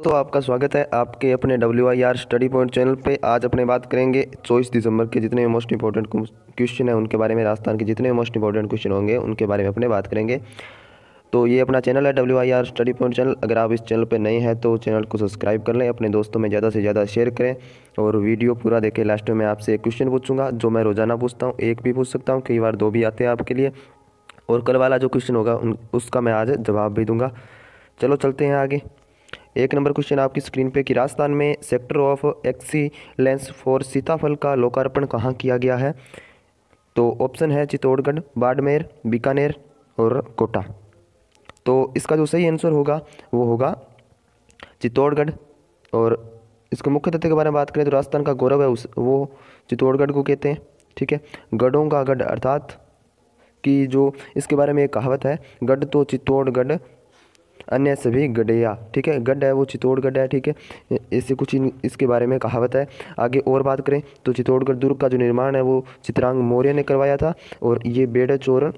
तो आपका स्वागत है आपके अपने WIR स्टडी पॉइंट चैनल पे। आज अपने बात करेंगे 24 दिसंबर के जितने मोस्ट इंपॉर्टेंट क्वेश्चन हैं उनके बारे में। राजस्थान के जितने मोस्ट इंपॉर्टेंट क्वेश्चन होंगे उनके बारे में अपने बात करेंगे। तो ये अपना चैनल है WIR स्टडी पॉइंट चैनल। अगर आप इस चैनल पे नए हैं तो चैनल को सब्सक्राइब कर लें, अपने दोस्तों में ज़्यादा से ज़्यादा शेयर करें और वीडियो पूरा देखें। लास्ट में मैं आपसे एक क्वेश्चन पूछूंगा जो मैं रोज़ाना पूछता हूँ, एक भी पूछ सकता हूँ, कई बार दो भी आते हैं आपके लिए। और कल वाला जो क्वेश्चन होगा उसका मैं आज जवाब भी दूंगा। चलो चलते हैं आगे। एक नंबर क्वेश्चन आपकी स्क्रीन पे कि राजस्थान में सेक्टर ऑफ एक्सीलेंस फॉर सीताफल का लोकार्पण कहाँ किया गया है। तो ऑप्शन है चित्तौड़गढ़, बाड़मेर, बीकानेर और कोटा। तो इसका जो सही आंसर होगा वो होगा चित्तौड़गढ़। और इसके मुख्य तथ्य के बारे में बात करें तो राजस्थान का गौरव है वो चित्तौड़गढ़ को कहते हैं। ठीक है, गढ़ों का गढ़ अर्थात कि जो इसके बारे में एक कहावत है, गढ़ तो चित्तौड़गढ़ अन्य सभी गढ़िया। ठीक है, गढ़ है वो चित्तौड़गढ़ है। ठीक है, ऐसे कुछ इसके बारे में कहावत है। आगे और बात करें तो चित्तौड़गढ़ दुर्ग का जो निर्माण है वो चित्रांग मौर्य ने करवाया था। और ये बेड़च और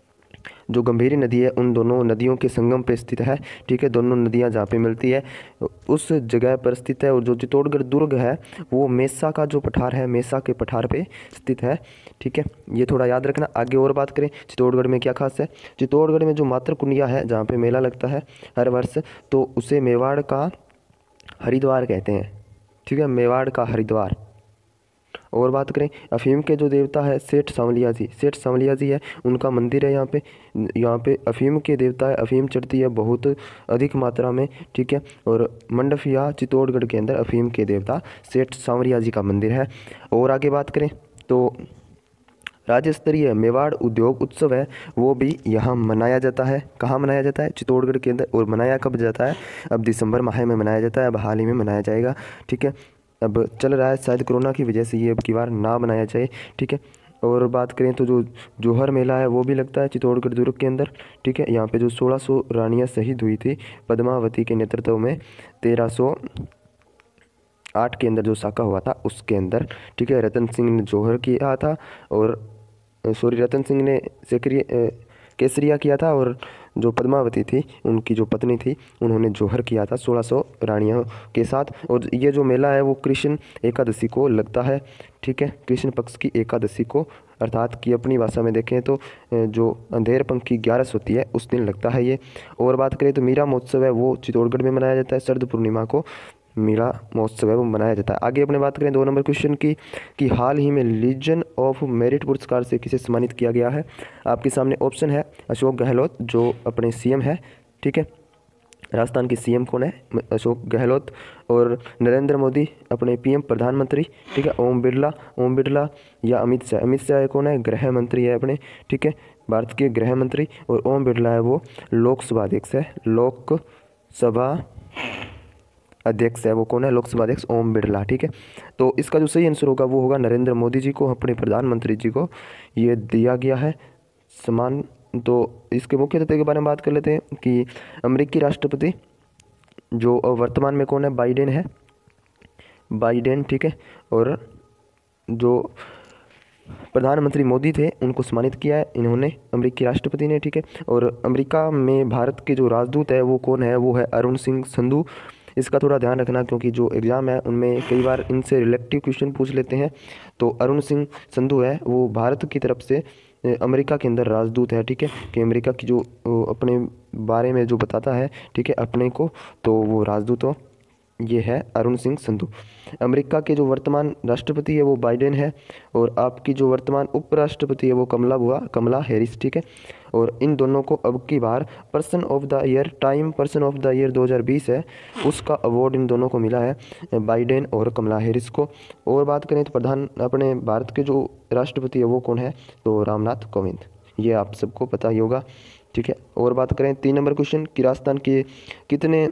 जो गंभीरी नदी है उन दोनों नदियों के संगम पे स्थित है। ठीक है, दोनों नदियां जहाँ पे मिलती है उस जगह पर स्थित है। और जो चित्तौड़गढ़ दुर्ग है वो मेसा का जो पठार है, मेसा के पठार पे स्थित है। ठीक है, ये थोड़ा याद रखना। आगे और बात करें चित्तौड़गढ़ में क्या खास है। चित्तौड़गढ़ में जो मातृ कुंडिया है जहाँ पे मेला लगता है हर वर्ष, तो उसे मेवाड़ का हरिद्वार कहते हैं। ठीक है, मेवाड़ का हरिद्वार। और बात करें अफीम के जो देवता है सेठ सांवलिया जी, सेठ सांवलिया जी है, उनका मंदिर है यहाँ पे अफीम के देवता है। अफीम चढ़ती है बहुत अधिक मात्रा में। ठीक है, और मंडफिया चित्तौड़गढ़ के अंदर अफीम के देवता सेठ सांवलिया जी का मंदिर है। और आगे बात करें तो राज्य स्तरीय मेवाड़ उद्योग उत्सव है वो भी यहाँ मनाया जाता है। कहाँ मनाया जाता है? चित्तौड़गढ़ के अंदर। और मनाया कब जाता है? अब दिसंबर माह में मनाया जाता है, अब हाल ही में मनाया जाएगा। ठीक है, अब चल रहा है शायद कोरोना की वजह से ये अब की बार ना मनाया जाए। ठीक है, और बात करें तो जो जोहर मेला है वो भी लगता है चित्तौड़गढ़ दुर्ग के अंदर। ठीक है, यहाँ पे जो 1600 रानियाँ शहीद हुई थी पद्मावती के नेतृत्व में 1308 के अंदर जो साका हुआ था उसके अंदर। ठीक है, रतन सिंह ने जोहर किया था और रतन सिंह ने केसरिया किया था। और जो पद्मावती थी उनकी जो पत्नी थी उन्होंने जोहर किया था 1600 रानियों के साथ। और ये जो मेला है वो कृष्ण एकादशी को लगता है। ठीक है, कृष्ण पक्ष की एकादशी को, अर्थात कि अपनी भाषा में देखें तो जो अंधेर पंख की 11 होती है उस दिन लगता है ये। और बात करें तो मीरा महोत्सव है वो चित्तौड़गढ़ में मनाया जाता है। शरद पूर्णिमा को मीरा महोत्सव है वो मनाया जाता है। आगे अपने बात करें 2 नंबर क्वेश्चन की कि हाल ही में लीजन ऑफ मेरिट पुरस्कार से किसे सम्मानित किया गया है। आपके सामने ऑप्शन है अशोक गहलोत जो अपने CM है। ठीक है, राजस्थान के CM कौन है? अशोक गहलोत। और नरेंद्र मोदी अपने PM प्रधानमंत्री। ठीक है, ओम बिरला या अमित शाह। अमित शाह कौन है? गृह मंत्री है अपने। ठीक है, भारत के गृह मंत्री। और ओम बिरला है वो लोकसभा अध्यक्ष है। लोकसभा अध्यक्ष है वो कौन है? लोकसभा अध्यक्ष ओम बिरला। ठीक है, तो इसका जो सही आंसर होगा वो होगा नरेंद्र मोदी जी को, अपने प्रधानमंत्री जी को ये दिया गया है सम्मान। तो इसके मुख्य तथ्य के बारे में बात कर लेते हैं कि अमेरिकी राष्ट्रपति जो वर्तमान में कौन है? बाइडेन है, बाइडेन। ठीक है, और जो प्रधानमंत्री मोदी थे उनको सम्मानित किया है इन्होंने, अमेरिकी राष्ट्रपति ने। ठीक है, और अमेरिका में भारत के जो राजदूत है वो कौन है? वो है अरुण सिंह संधू। इसका थोड़ा ध्यान रखना क्योंकि जो एग्ज़ाम है उनमें कई बार इनसे रिलेटिव क्वेश्चन पूछ लेते हैं। तो अरुण सिंह संधू है वो भारत की तरफ से अमेरिका के अंदर राजदूत है। ठीक है, कि अमेरिका की जो अपने बारे में जो बताता है, ठीक है, अपने को, तो वो राजदूत हो ये है अरुण सिंह संधू। अमेरिका के जो वर्तमान राष्ट्रपति है वो बाइडेन है। और आपकी जो वर्तमान उपराष्ट्रपति है वो कमला हैरिस। ठीक है, और इन दोनों को अब की बार person of the year, Time person of the year 2020 है उसका अवार्ड इन दोनों को मिला है, बाइडेन और कमला हैरिस को। और बात करें तो अपने भारत के जो राष्ट्रपति है वो कौन है? तो रामनाथ कोविंद। ये आप सबको पता ही होगा। ठीक है, और बात करें 3 नंबर क्वेश्चन कि राजस्थान के कितने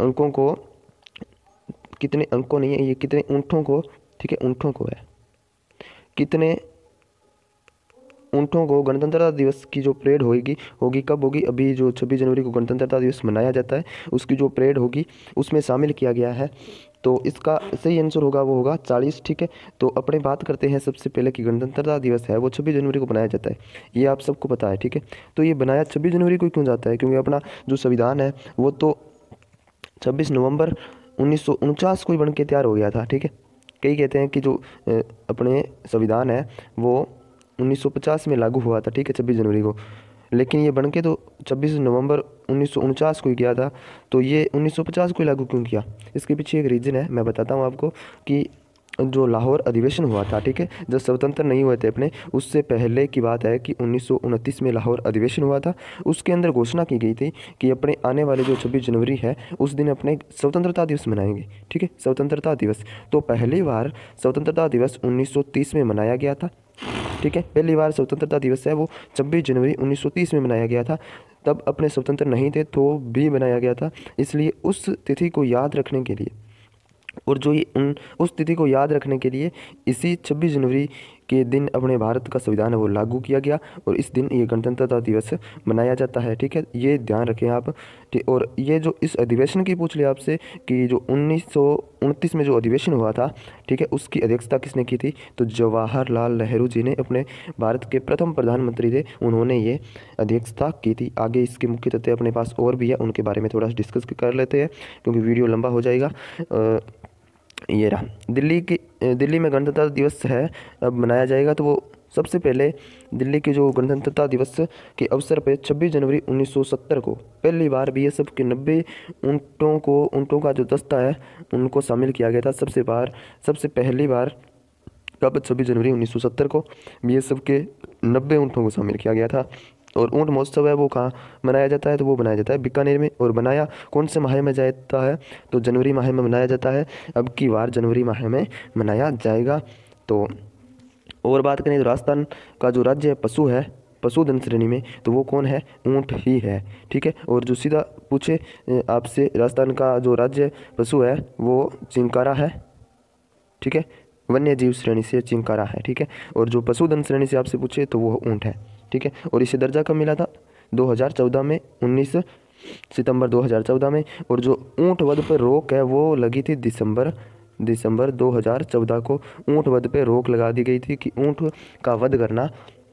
अंकों नहीं है ये, कितने ऊँटों को, ठीक है, ऊँटों को है, कितने ऊँटों को गणतंत्रता दिवस की जो परेड होगी कब होगी? अभी जो 26 जनवरी को गणतंत्रता दिवस मनाया जाता है उसकी जो परेड होगी उसमें शामिल किया गया है। तो इसका सही आंसर होगा वो होगा 40। ठीक है, तो अपने बात करते हैं सबसे पहले कि गणतंत्रता दिवस है वो 26 जनवरी को बनाया जाता है, ये आप सबको पता है। ठीक है, तो ये बनाया 26 जनवरी को क्यों जाता है? क्योंकि अपना जो संविधान है वो तो 26 नवंबर 1949 को ही बन के तैयार हो गया था। ठीक है, कई कहते हैं कि जो अपने संविधान है वो 1950 में लागू हुआ था। ठीक है, 26 जनवरी को, लेकिन ये बन के तो 26 नवंबर 1949 को ही किया था। तो ये 1950 को ही लागू क्यों किया, इसके पीछे एक रीज़न है, मैं बताता हूँ आपको। कि जो लाहौर अधिवेशन हुआ था, ठीक है, जब स्वतंत्र नहीं हुए थे अपने, उससे पहले की बात है कि 1929 में लाहौर अधिवेशन हुआ था। उसके अंदर घोषणा की गई थी कि अपने आने वाले जो 26 जनवरी है उस दिन अपने स्वतंत्रता दिवस मनाएंगे। ठीक है, स्वतंत्रता दिवस तो पहली बार स्वतंत्रता दिवस 1930 में मनाया गया था। ठीक है, पहली बार स्वतंत्रता दिवस है वो 26 जनवरी 1930 में मनाया गया था। तब अपने स्वतंत्र नहीं थे तो भी मनाया गया था। इसलिए उस तिथि को याद रखने के लिए, और जो ये उस तिथि को याद रखने के लिए इसी 26 जनवरी के दिन अपने भारत का संविधान है वो लागू किया गया, और इस दिन ये गणतंत्रता दिवस मनाया जाता है। ठीक है, ये ध्यान रखें आप। ठीक, और ये जो इस अधिवेशन की पूछ लिया आपसे कि जो 1929 में जो अधिवेशन हुआ था, ठीक है, उसकी अध्यक्षता किसने की थी, तो जवाहरलाल नेहरू जी ने, अपने भारत के प्रथम प्रधानमंत्री थे, उन्होंने ये अध्यक्षता की थी। आगे इसके मुख्य तथ्य अपने पास और भी है, उनके बारे में थोड़ा डिस्कस कर लेते हैं क्योंकि वीडियो लंबा हो जाएगा। ये रहा दिल्ली में गणतंत्रता दिवस है अब मनाया जाएगा। तो वो सबसे पहले दिल्ली के जो गणतंत्रता दिवस के अवसर पर 26 जनवरी 1970 को पहली बार बीएसएफ के 90 ऊँटों का जो दस्ता है उनको शामिल किया गया था। सबसे पहली बार कब, 26 जनवरी 1970 को बीएसएफ के 90 ऊँटों को शामिल किया गया था। और ऊँट महोत्सव है वो कहाँ मनाया जाता है, तो वो मनाया जाता है बीकानेर में। और बनाया कौन से माह में जाता है, तो जनवरी माह में मनाया जाता है। अब की बार जनवरी माह में मनाया जाएगा। तो और बात करें तो राजस्थान का जो राज्य पशु है पशुधन श्रेणी में, तो वो कौन है, ऊँट ही है। ठीक है, और जो सीधा पूछे आपसे राजस्थान का जो राज्य पशु है वो चिंकारा है। ठीक है, वन्य जीव श्रेणी से चिंकारा है। ठीक है, और जो पशुधन श्रेणी से आपसे पूछे तो वो ऊँट है। ठीक है, और इसे दर्जा कब मिला था, 2014 में, 19 सितंबर 2014 में। और जो ऊँट वध पर रोक है वो लगी थी दिसंबर 2014 को ऊँट वध पे रोक लगा दी गई थी कि ऊँट का वध करना,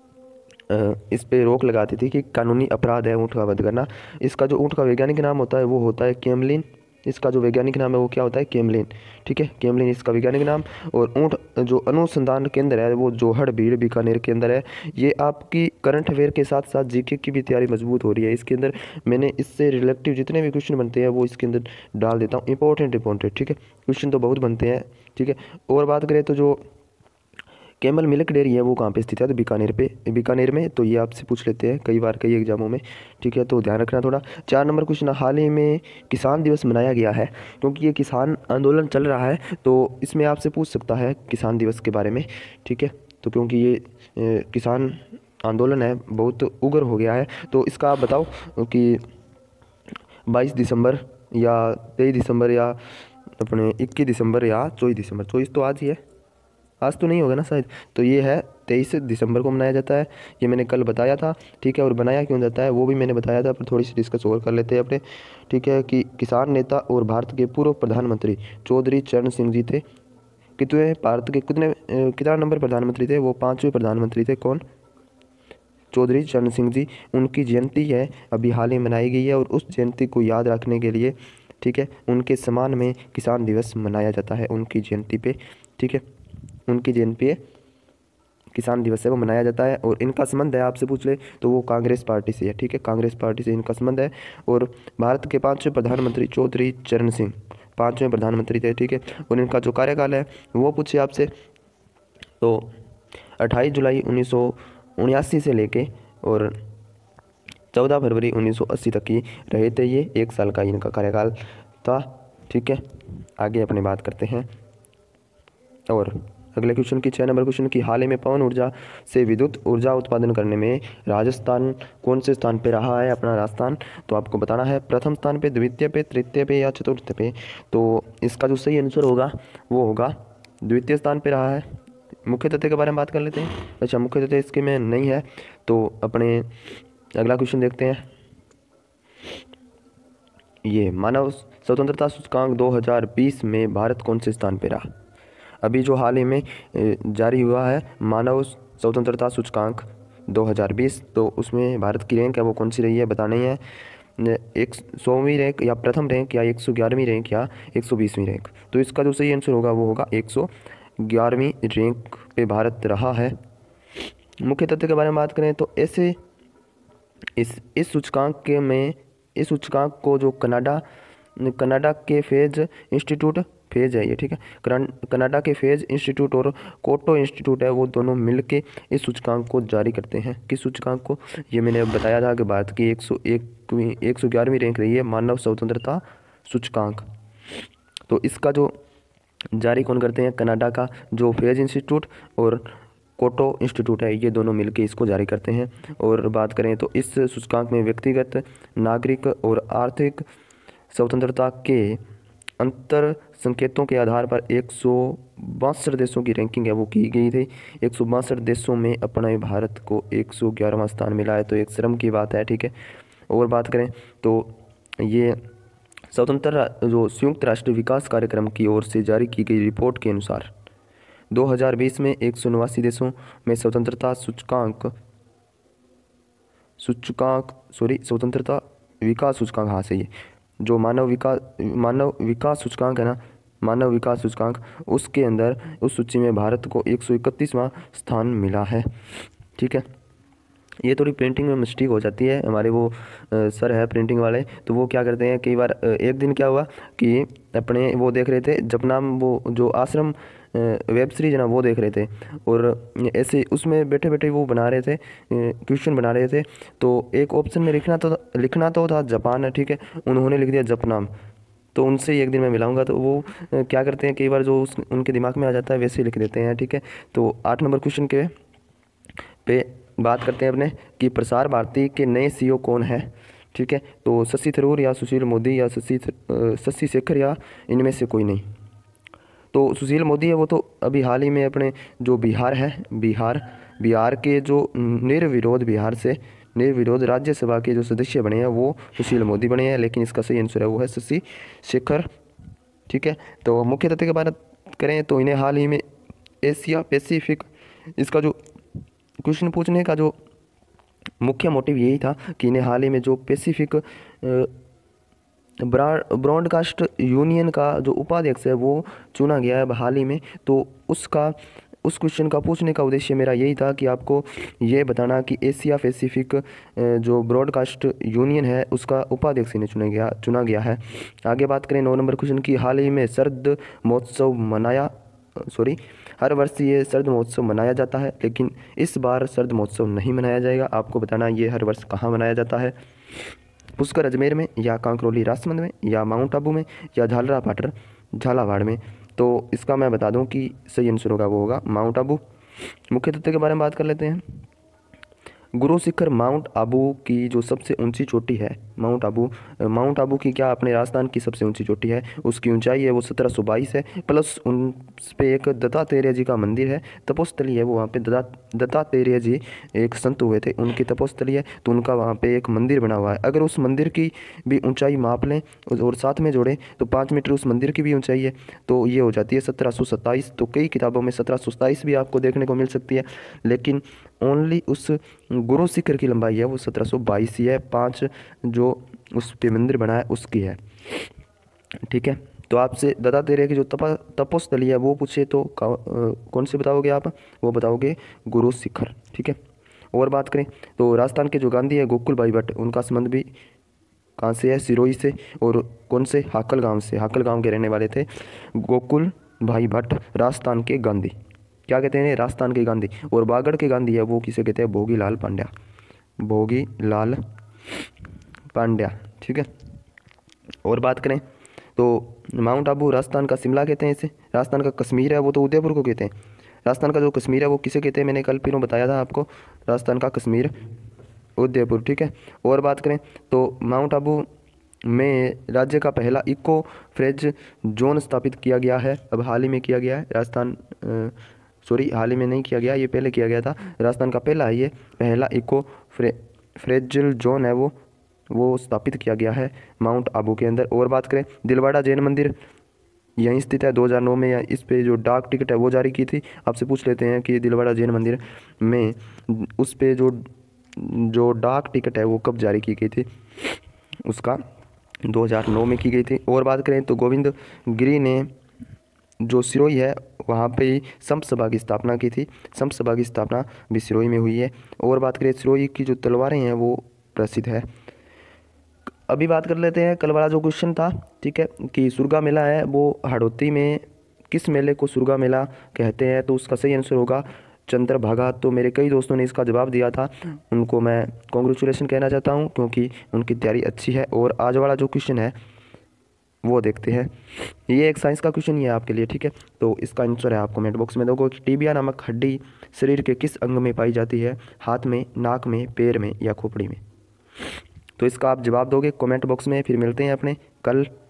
इस पे रोक लगाती थी कि कानूनी अपराध है ऊँट का वध करना। इसका जो ऊँट का वैज्ञानिक नाम होता है वो होता है कैमलिन। इसका जो वैज्ञानिक नाम है वो क्या होता है, कैमलिन। ठीक है, कैमलिन इसका वैज्ञानिक नाम। और ऊँट जो अनुसंधान केंद्र है वो जोहड़बीड़ बीकानेर के अंदर है। ये आपकी करंट अफेयर के साथ साथ जीके की भी तैयारी मजबूत हो रही है। इसके अंदर मैंने इससे रिलेटिव जितने भी क्वेश्चन बनते हैं वो इसके अंदर डाल देता हूँ, इंपॉर्टेंट। ठीक है, क्वेश्चन तो बहुत बनते हैं। ठीक है, और बात करें तो जो कैमल मिल्क डेयरी है वो कहाँ पे स्थित है, तो बीकानेर में। तो ये आपसे पूछ लेते हैं कई बार कई एग्जामों में। ठीक है, तो ध्यान रखना थोड़ा। 4 नंबर क्वेश्चन, हाल ही में किसान दिवस मनाया गया है, क्योंकि ये किसान आंदोलन चल रहा है तो इसमें आपसे पूछ सकता है किसान दिवस के बारे में। ठीक है, तो क्योंकि ये किसान आंदोलन है बहुत उग्र हो गया है, तो इसका आप बताओ कि 22 दिसंबर या 23 दिसंबर या अपने 21 दिसंबर या 24 दिसंबर, 24 तो आज ही है, आज तो नहीं होगा ना शायद, तो ये है 23 दिसंबर को मनाया जाता है। ये मैंने कल बताया था। ठीक है, और बनाया क्यों जाता है वो भी मैंने बताया था, पर थोड़ी सी डिस्कस और कर लेते हैं अपने। ठीक है, कि किसान नेता और भारत के पूर्व प्रधानमंत्री चौधरी चरण सिंह जी थे। कितना नंबर प्रधानमंत्री थे, वो 5वें प्रधानमंत्री थे। कौन, चौधरी चरण सिंह जी। उनकी जयंती है अभी हाल ही मनाई गई है, और उस जयंती को याद रखने के लिए, ठीक है, उनके सम्मान में किसान दिवस मनाया जाता है उनकी जयंती पे। ठीक है, उनकी जयंती पे किसान दिवस है वो मनाया जाता है। और इनका संबंध है आपसे पूछ ले तो वो कांग्रेस पार्टी से है। ठीक है, कांग्रेस पार्टी से इनका संबंध है। और भारत के 5वें प्रधानमंत्री चौधरी चरण सिंह 5वें प्रधानमंत्री थे। ठीक है, और इनका जो कार्यकाल है वो पूछे आपसे तो 28 जुलाई 1979 से लेके और 14 फरवरी 1980 तक की रहे थे। ये 1 साल का इनका कार्यकाल था। ठीक है, आगे अपनी बात करते हैं। और अगले क्वेश्चन की 6 नंबर क्वेश्चन की, हाल ही में पवन ऊर्जा से विद्युत ऊर्जा उत्पादन करने में राजस्थान कौन से स्थान पे रहा है, अपना राजस्थान। तो आपको बताना है प्रथम स्थान पे, द्वितीय पे, तृतीय पे या चतुर्थ पे। तो इसका जो सही आंसर होगा वो होगा द्वितीय स्थान पे रहा है। मुख्य तथ्य के बारे में बात कर लेते हैं। अच्छा, मुख्य तथ्य इसके में नहीं है, तो अपने अगला क्वेश्चन देखते हैं। ये मानव स्वतंत्रता सूचकांक 2020 में भारत कौन से स्थान पे रहा। अभी जो हाल ही में जारी हुआ है मानव स्वतंत्रता सूचकांक 2020, तो उसमें भारत की रैंक है वो कौन सी रही है बताना ही है। 100वीं रैंक या प्रथम रैंक या 111वीं रैंक या 120वीं रैंक। तो इसका जो सही आंसर होगा वो होगा 111वीं रैंक पे भारत रहा है। मुख्य तथ्य के बारे में बात करें तो ऐसे इस सूचकांक को जो कनाडा के फेज है ये, ठीक है, कनाडा के फेज इंस्टीट्यूट और कोटो इंस्टीट्यूट है, वो दोनों मिलके इस सूचकांक को जारी करते हैं। किस सूचकांक को? ये मैंने बताया था कि भारत की 111वीं रैंक रही है मानव स्वतंत्रता सूचकांक। तो इसका जो जारी कौन करते हैं? कनाडा का जो फेज इंस्टीट्यूट और कोटो इंस्टीट्यूट है, ये दोनों मिलके इसको जारी करते हैं। और बात करें तो इस सूचकांक में व्यक्तिगत, नागरिक और आर्थिक स्वतंत्रता के अंतर संकेतों के आधार पर 162 देशों की रैंकिंग है वो की गई थी। 162 देशों में अपने भारत को 111वां स्थान मिला है, तो एक शर्म की बात है, ठीक है। और बात करें तो ये संयुक्त राष्ट्र विकास कार्यक्रम की ओर से जारी की गई रिपोर्ट के अनुसार 2020 में 189 देशों में स्वतंत्रता विकास सूचकांक, हाँ सही है, जो मानव विकास सूचकांक है ना, मानव विकास सूचकांक, उसके अंदर उस सूची में भारत को 131वां स्थान मिला है, ठीक है। ये थोड़ी प्रिंटिंग में मिस्टेक हो जाती है, हमारे वो सर है प्रिंटिंग वाले, तो वो क्या करते हैं कई बार। एक दिन क्या हुआ कि अपने वो देख रहे थे जपनाम, वो जो आश्रम वेब सीरीज है ना, वो देख रहे थे, और ऐसे उसमें बैठे बैठे वो बना रहे थे, क्वेश्चन बना रहे थे। तो एक ऑप्शन में लिखना तो था जापान है, ठीक है, उन्होंने लिख दिया जपनाम। तो उनसे एक दिन मैं मिलाऊंगा, तो वो क्या करते हैं कई बार जो उनके दिमाग में आ जाता है वैसे ही लिख देते हैं, ठीक है। तो 8 नंबर क्वेश्चन के पे बात करते हैं अपने कि प्रसार भारती के नए सीईओ कौन है, ठीक है। तो शशि थरूर या सुशील मोदी या शशि शेखर या इनमें से कोई नहीं। तो सुशील मोदी है वो तो अभी हाल ही में अपने जो बिहार के जो निर्विरोध राज्यसभा के जो सदस्य बने हैं वो सुशील मोदी बने हैं, लेकिन इसका सही आंसर है वो है शशि शेखर, ठीक है। तो मुख्य तथ्य की बात करें तो इन्हें हाल ही में एशिया पैसिफिक, इसका जो क्वेश्चन पूछने का जो मुख्य मोटिव यही था कि इन्हें हाल ही में जो पैसिफिक ब्रॉडकास्ट यूनियन का जो उपाध्यक्ष है वो चुना गया है हाल ही में। तो उस क्वेश्चन का पूछने का उद्देश्य मेरा यही था कि आपको ये बताना कि एशिया पैसिफिक जो ब्रॉडकास्ट यूनियन है उसका उपाध्यक्ष इन्हें चुना गया है। आगे बात करें 9 नंबर क्वेश्चन की, हाल ही में हर वर्ष ये शरद महोत्सव मनाया जाता है, लेकिन इस बार शरद महोत्सव नहीं मनाया जाएगा। आपको बताना ये हर वर्ष कहाँ मनाया जाता है? पुष्कर अजमेर में, या कांकरोली राजमंद में, या माउंट आबू में, या झालावाड़ में। तो इसका मैं बता दूं कि सही आंसर होगा वो होगा माउंट आबू। मुख्य तथ्य के बारे में बात कर लेते हैं। गुरु शिखर माउंट आबू की जो सबसे ऊंची चोटी है, माउंट आबू की क्या अपने राजस्थान की सबसे ऊंची चोटी है, उसकी ऊंचाई है वो 1722 है, प्लस उन पे एक दत्तात्रेय जी का मंदिर है, तपोस्थली है वो, वहाँ पे दत्तात्रेय जी एक संत हुए थे, उनकी तपोस्थली है, तो उनका वहाँ पे एक मंदिर बना हुआ है। अगर उस मंदिर की भी ऊंचाई माप लें और साथ में जोड़ें तो 5 मीटर उस मंदिर की भी ऊंचाई है, तो ये हो जाती है 1727। तो कई किताबों में 1727 भी आपको देखने को मिल सकती है, लेकिन ओनली उस गुरु शिखर की लंबाई है वो 1722 ही है, 5 जो उस पे मंदिर बना है उसकी है, ठीक है। तो आपसे दत्तात्रेय की जो तपोस्थली है वो पूछे तो कौन से बताओगे आप? वो बताओगे गुरु शिखर, ठीक है। और बात करें तो राजस्थान के जो गांधी है गोकुल भाई भट्ट, उनका संबंध भी कहाँ से है? सिरोही से। और कौन से? हाकल गांव से, हाकल गांव के रहने वाले थे गोकुल भाई भट्ट, राजस्थान के गांधी। क्या कहते हैं? राजस्थान के गांधी। और बागड़ के गांधी है वो किसे कहते हैं? भोगीलाल पांड्या, ठीक है। और बात करें तो माउंट आबू राजस्थान का शिमला कहते हैं इसे, राजस्थान का कश्मीर है वो तो उदयपुर को कहते हैं। राजस्थान का जो कश्मीर है वो किसे कहते हैं? मैंने कल फिर बताया था आपको, राजस्थान का कश्मीर उदयपुर, ठीक है। और बात करें तो माउंट आबू में राज्य का पहला इको फ्रेज जोन स्थापित किया गया है, अब हाल ही में किया गया है। हाल ही में नहीं किया गया, ये पहले किया गया था। राजस्थान का पहला है ये पहला इको फ्रेजल जोन है वो स्थापित किया गया है माउंट आबू के अंदर। और बात करें दिलवाड़ा जैन मंदिर यहीं स्थित है, 2009 में या इस पे जो डाक टिकट है वो जारी की थी। आपसे पूछ लेते हैं कि दिलवाड़ा जैन मंदिर में उस पे जो डाक टिकट है वो कब जारी की गई थी? उसका 2009 में की गई थी। और बात करें तो गोविंद गिरी ने जो सिरोही है वहाँ पे ही संप सभा की स्थापना की थी। संप सभा की स्थापना भी सिरोही में हुई है। और बात करें सिरोही की जो तलवारें हैं वो प्रसिद्ध है। अभी बात कर लेते हैं कल वाला जो क्वेश्चन था, ठीक है, कि सुरगा मेला है वो हड़ौती में किस मेले को सुरगा मेला कहते हैं, तो उसका सही आंसर होगा चंद्रभागा। तो मेरे कई दोस्तों ने इसका जवाब दिया था, उनको मैं कॉन्ग्रेचुलेसन कहना चाहता हूँ क्योंकि उनकी तैयारी अच्छी है। और आज वाला जो क्वेश्चन है वो देखते हैं। ये एक साइंस का क्वेश्चन ही है आपके लिए, ठीक है। तो इसका आंसर है आप कमेंट बॉक्स में दोगे कि टीबिया नामक हड्डी शरीर के किस अंग में पाई जाती है, हाथ में, नाक में, पैर में या खोपड़ी में। तो इसका आप जवाब दोगे कमेंट बॉक्स में। फिर मिलते हैं अपने कल